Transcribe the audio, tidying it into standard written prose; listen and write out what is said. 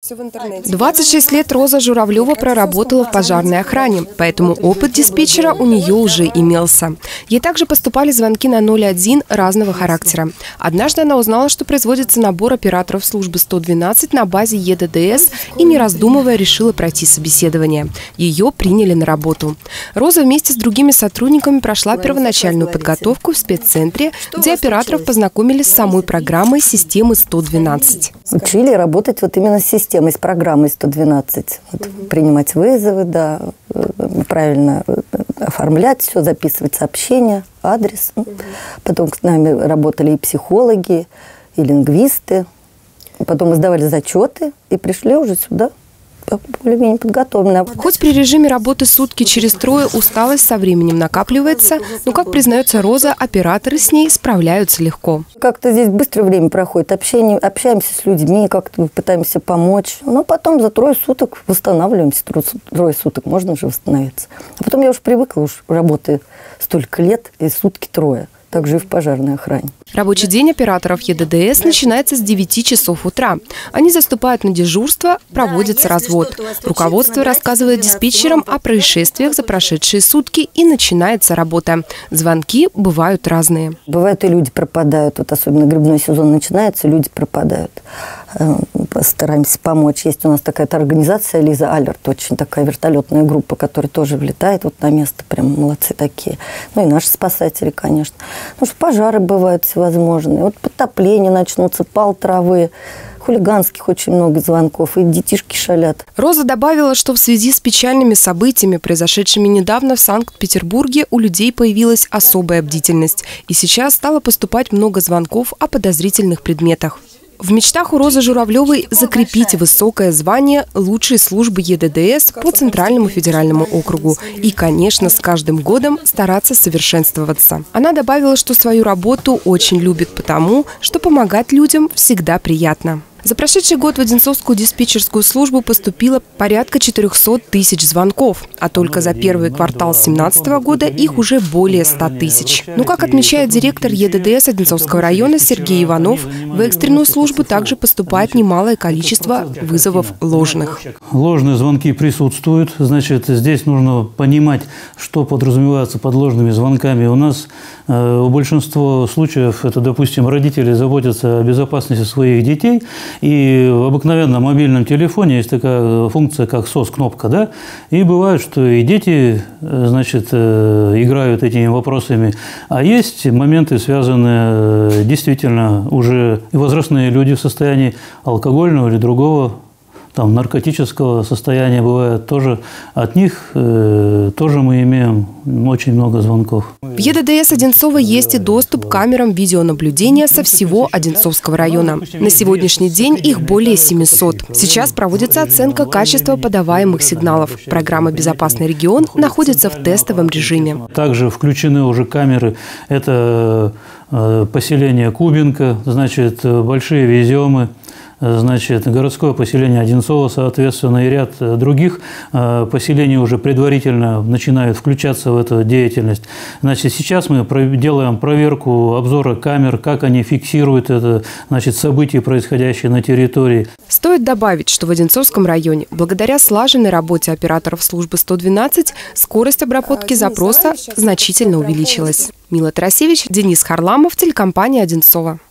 все в интернете. 26 лет Роза Журавлева проработала в пожарной охране, поэтому опыт диспетчера у нее уже имелся. Ей также поступали звонки на 01 разного характера. Однажды она узнала, что производится набор операторов службы 112 на базе ЕДДС и, не раздумывая, решила пройти собеседование. Ее приняли на работу. Роза вместе с другими сотрудниками прошла первоначальную подготовку в спеццентре, где операторов познакомили с самой программой системы 112. Учили работать вот именно с системой, с программой 112. Вот, принимать вызовы, да, правильно оформлять все, записывать сообщения, адрес. Потом с нами работали и психологи, и лингвисты. Потом мы сдавали зачеты и пришли уже сюда более-менее подготовленная. Хоть при режиме работы сутки через трое усталость со временем накапливается, но, как признается Роза, операторы с ней справляются легко. Как-то здесь быстро время проходит, общаемся с людьми, как-то пытаемся помочь. Но потом за 3 суток восстанавливаемся, 3 суток можно уже восстановиться. А потом я уже привыкла, уж работаю столько лет, и сутки 3. Также и в пожарной охране. Рабочий день операторов ЕДДС начинается с 9 часов утра. Они заступают на дежурство, проводится развод. Руководство рассказывает диспетчерам о происшествиях за прошедшие сутки, и начинается работа. Звонки бывают разные. Бывают и люди пропадают. Вот особенно грибной сезон начинается, люди пропадают. Стараемся помочь. Есть у нас такая организация «Лиза Алерт», очень такая вертолетная группа, которая тоже влетает вот на место. Прям молодцы такие. Ну и наши спасатели, конечно. Ну что пожары бывают всевозможные. Вот потопления начнутся, пал травы. Хулиганских очень много звонков, и детишки шалят. Роза добавила, что в связи с печальными событиями, произошедшими недавно в Санкт-Петербурге, у людей появилась особая бдительность. И сейчас стало поступать много звонков о подозрительных предметах. В мечтах у Розы Журавлевой закрепить высокое звание лучшей службы ЕДДС по Центральному федеральному округу. И, конечно, с каждым годом стараться совершенствоваться. Она добавила, что свою работу очень любит потому, что помогать людям всегда приятно. За прошедший год в Одинцовскую диспетчерскую службу поступило порядка 400 тысяч звонков, а только за первый квартал 2017 года их уже более 100 тысяч. Но, как отмечает директор ЕДДС Одинцовского района Сергей Иванов, в экстренную службу также поступает немалое количество вызовов ложных. Ложные звонки присутствуют, значит, здесь нужно понимать, что подразумевается под ложными звонками. У нас в большинстве случаев это, допустим, родители заботятся о безопасности своих детей. И в обыкновенном мобильном телефоне есть такая функция, как SOS-кнопка, да? И бывает, что и дети, значит, играют этими вопросами. А есть моменты, связанные действительно уже и возрастные люди в состоянии алкогольного или другого, там, наркотического состояния бывает тоже. От них тоже мы имеем очень много звонков. В ЕДДС Одинцова есть и доступ к камерам видеонаблюдения со всего Одинцовского района. На сегодняшний день их более 700. Сейчас проводится оценка качества подаваемых сигналов. Программа «Безопасный регион» находится в тестовом режиме. Также включены уже камеры. Это поселение Кубинка, значит, Большие Веземы, значит, городское поселение Одинцово, соответственно, и ряд других поселений уже предварительно начинают включаться в эту деятельность. Значит, сейчас мы делаем проверку обзора камер, как они фиксируют это, значит, события, происходящие на территории. Стоит добавить, что в Одинцовском районе, благодаря слаженной работе операторов службы 112, скорость обработки запроса значительно увеличилась. Мила Тарасевич, Денис Харламов, телекомпания «Одинцова».